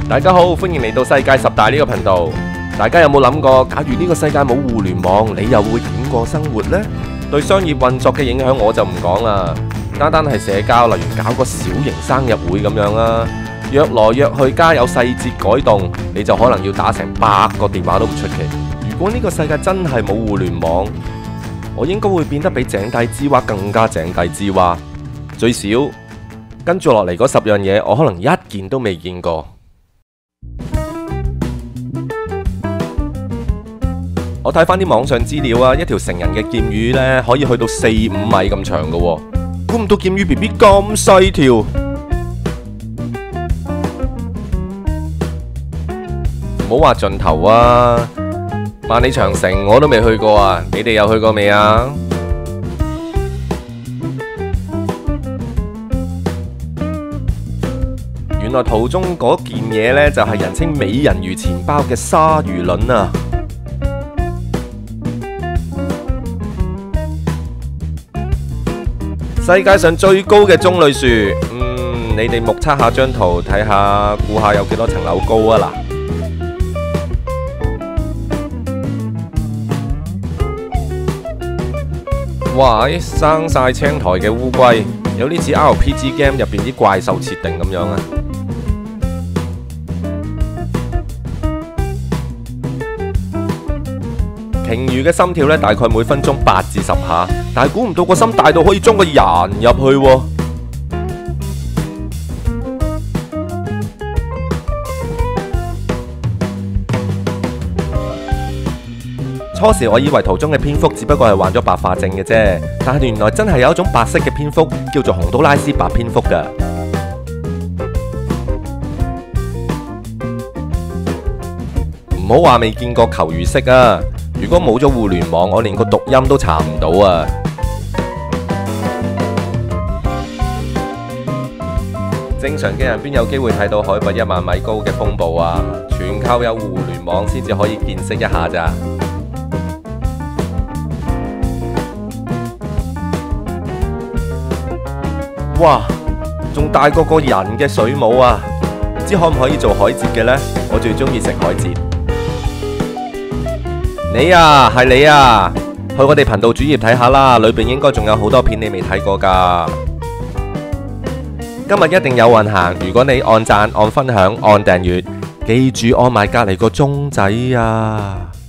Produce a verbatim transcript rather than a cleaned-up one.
大家好，歡迎嚟到世界十大呢個頻道。大家有冇諗過，假如呢個世界冇互聯網，你又會點過生活呢？對商業運作嘅影響我就唔講啦，單單係社交，例如搞個小型生日會咁樣啦，約來約去加有細節改動，你就可能要打成百個電話都唔出奇。如果呢個世界真係冇互聯網，我應該會變得比井底之蛙更加井底之蛙。最少跟住落嚟嗰十樣嘢，我可能一件都未見過。我睇翻啲網上資料啊，一條成人嘅劍魚呢，可以去到四五米咁長噶喎，估唔到劍魚 B B 咁細條。唔好話盡頭啊，萬里長城我都未去過啊，你哋有去過未啊？原來圖中嗰件嘢呢，就係人稱美人魚錢包嘅鯊魚卵啊！世界上最高嘅棕櫚樹，嗯，你哋目測下張圖，睇下估下有幾多層樓高啊嗱！哇，生晒青苔嘅烏龜，有啲似 R P G game 入邊啲怪獸設定咁樣啊！鯨魚嘅心跳咧，大概每分鐘八至十下，但係估唔到個心大到可以裝個人入去喎。初時我以為圖中嘅蝙蝠只不過係患咗白化症嘅啫，但係原來真係有一種白色嘅蝙蝠，叫做洪都拉斯白蝙蝠㗎。唔好話未見過求魚式啊！如果冇咗互聯網，我連個讀音都查唔到啊！正常嘅人邊有機會睇到海拔一萬米高嘅風暴啊？全靠有互聯網先至可以見識一下咋。哇！仲大過個人嘅水母啊！唔知可唔可以做海蜇嘅呢？我最中意食海蜇。你啊，係你啊，去我哋頻道主頁睇下啦，裏邊應該仲有好多片你未睇過噶。今日一定有運行，如果你按讚、按分享、按訂閱，記住按埋隔籬個鐘仔啊！